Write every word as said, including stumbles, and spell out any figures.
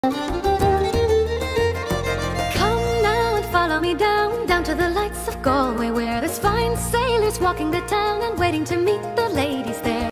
Come now and follow me down, down to the lights of Galway, where there's fine sailors walking the town and waiting to meet the ladies there.